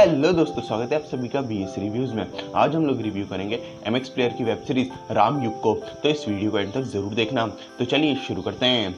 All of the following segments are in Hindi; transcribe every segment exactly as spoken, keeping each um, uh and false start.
हेलो दोस्तों, स्वागत है आप सभी का बीएस रिव्यूज में। आज हम लोग रिव्यू करेंगे एमएक्स प्लेयर की वेब सीरीज रामयुग को, तो इस वीडियो को एंड तक जरूर देखना। तो चलिए शुरू करते हैं।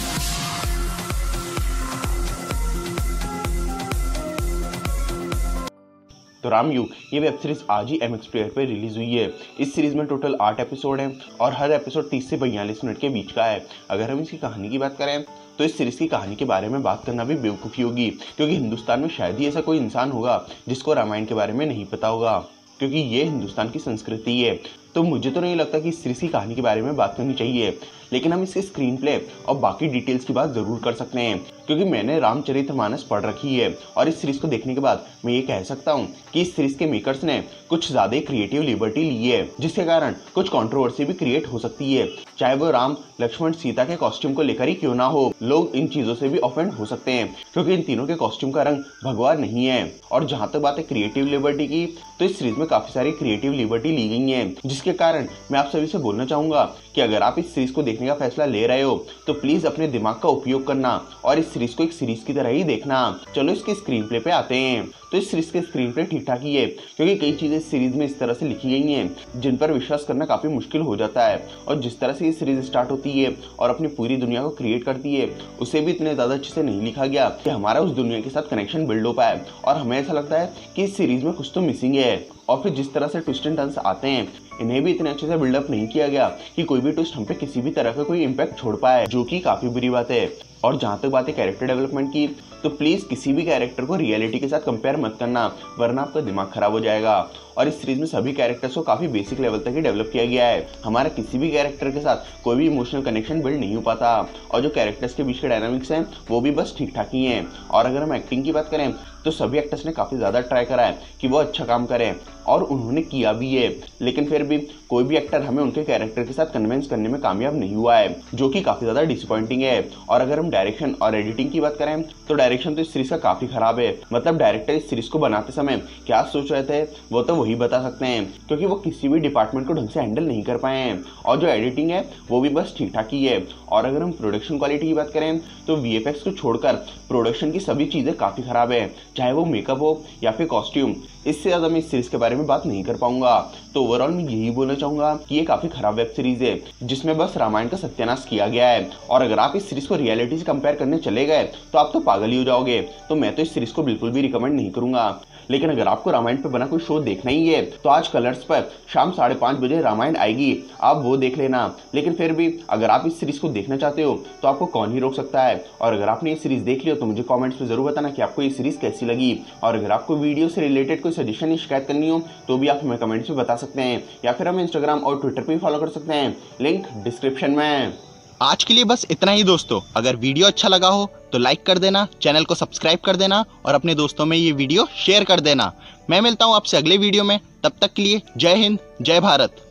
तो रामयुग ये वेब सीरीज आज ही एमएक्स प्लेयर पर रिलीज हुई है। इस सीरीज में टोटल आठ एपिसोड हैं और हर एपिसोड तीस से बयालीस मिनट के बीच का है। अगर हम इसकी कहानी की बात करें तो इस सीरीज की कहानी के बारे में बात करना भी बेवकूफ़ी होगी, क्योंकि हिंदुस्तान में शायद ही ऐसा कोई इंसान होगा जिसको रामायण के बारे में नहीं पता होगा, क्योंकि ये हिंदुस्तान की संस्कृति है। तो मुझे तो नहीं लगता कि इस सीरीज की कहानी के बारे में बात करनी चाहिए, लेकिन हम इसके स्क्रीन प्ले और बाकी डिटेल्स की बात जरूर कर सकते हैं, क्योंकि मैंने रामचरितमानस पढ़ रखी है और इस सीरीज को देखने के बाद मैं ये कह सकता हूँ कि इस सीरीज के मेकर्स ने कुछ ज्यादा क्रिएटिव लिबर्टी ली है, जिसके कारण कुछ कंट्रोवर्सी भी क्रिएट हो सकती है। चाहे वो राम लक्ष्मण सीता के कॉस्ट्यूम को लेकर ही क्यों ना हो, लोग इन चीजों से भी ऑफेंड हो सकते हैं, क्योंकि इन तीनों के कॉस्ट्यूम का रंग भगवा नहीं है। और जहां तक बात है क्रिएटिव लिबर्टी की, तो इस सीरीज में काफी सारी क्रिएटिव लिबर्टी ली गई है, जिसके कारण मैं आप सभी से बोलना चाहूंगा कि अगर आप इस सीरीज को देखने का फैसला ले रहे हो तो प्लीज अपने दिमाग का उपयोग करना और इस सीरीज को एक सीरीज की तरह ही देखना। चलो इसके स्क्रीन प्ले पे आते हैं। तो इस सीरीज के स्क्रीन प्ले ठीक ठाक ही है, क्योंकि कई चीजें इस सीरीज में इस तरह से लिखी गई हैं जिन पर विश्वास करना काफी मुश्किल हो जाता है। और जिस तरह से ये सीरीज स्टार्ट होती है और अपनी पूरी दुनिया को क्रिएट करती है, उसे भी इतने ज्यादा अच्छे से नहीं लिखा गया कि हमारा उस दुनिया के साथ कनेक्शन बिल्ड हो पाए। और हमें ऐसा लगता है कि इस सीरीज में कुछ तो मिसिंग है। और फिर जिस तरह से ट्विस्ट एंड टर्न्स आते हैं, इन्हें भी इतने अच्छे से बिल्डअप नहीं किया गया कि कोई भी ट्विस्ट हम पे किसी भी तरह का कोई इम्पैक्ट छोड़ पाए, जो कि काफी बुरी बात है। और जहां तक बात है कैरेक्टर डेवलपमेंट की, तो प्लीज किसी भी कैरेक्टर को रियलिटी के साथ कंपेयर मत करना, वरना आपका दिमाग खराब हो जाएगा। और इस सीरीज में सभी कैरेक्टर्स को काफी बेसिक लेवल तक ही डेवलप किया गया है। हमारा किसी भी कैरेक्टर के साथ कोई भी इमोशनल कनेक्शन बिल्ड नहीं हो पाता, और जो कैरेक्टर्स के बीच के डायनामिक्स हैं वो भी बस ठीक ठाक ही हैं। और अगर हम एक्टिंग की बात करें तो सभी एक्टर्स ने काफी ज्यादा ट्राई करा है कि वो अच्छा काम करें, और उन्होंने किया भी है, लेकिन फिर भी कोई भी एक्टर हमें उनके कैरेक्टर के साथ कन्विंस करने में कामयाब नहीं हुआ है, जो कि काफी ज्यादा डिसअपॉइंटिंग है। और अगर हम डायरेक्शन और एडिटिंग की बात करें तो डायरेक्शन तो इस सीरीज का काफी खराब है। मतलब डायरेक्टर इस सीरीज को बनाते समय क्या सोच रहे थे वो तो वही बता सकते हैं, क्योंकि वो किसी भी डिपार्टमेंट को ढंग से हैंडल नहीं कर पाए हैं। और जो एडिटिंग है वो भी बस ठीक ठाक ही है। और अगर हम प्रोडक्शन क्वालिटी की बात करें तो वीएफएक्स को छोड़कर प्रोडक्शन की सभी चीजें काफी खराब है, चाहे वो मेकअप हो या फिर कॉस्ट्यूम। इससे ज्यादा मैं इस सीरीज के बारे में बात नहीं कर पाऊंगा। तो ओवरऑल मैं यही बोलना चाहूंगा कि ये काफी खराब वेब सीरीज है, जिसमें बस रामायण का सत्यानाश किया गया है। और अगर आप इस सीरीज को रियलिटी से कंपेयर करने चले गए तो आप तो पागल ही हो जाओगे। तो मैं तो इस सीरीज को बिल्कुल भी रिकमेंड नहीं करूंगा। लेकिन अगर आपको रामायण पे बना कोई शो देखना ही है तो आज कलर्स पर शाम साढ़े पाँच बजे रामायण आएगी, आप वो देख लेना। लेकिन फिर भी अगर आप इस सीरीज को देखना चाहते हो तो आपको कौन ही रोक सकता है। और अगर आपने ये सीरीज देख लिया तो मुझे कमेंट्स में जरूर बताना कि आपको ये सीरीज कैसी लगी। और अगर आपको वीडियो से रिलेटेड कोई सजेशन या शिकायत करनी हो तो भी आप हमें कमेंट्स में बता सकते हैं, या फिर हमें इंस्टाग्राम और ट्विटर पर भी फॉलो कर सकते हैं, लिंक डिस्क्रिप्शन में। आज के लिए बस इतना ही दोस्तों। अगर वीडियो अच्छा लगा हो तो लाइक कर देना, चैनल को सब्सक्राइब कर देना और अपने दोस्तों में ये वीडियो शेयर कर देना। मैं मिलता हूँ आपसे अगले वीडियो में, तब तक के लिए जय हिंद, जय भारत।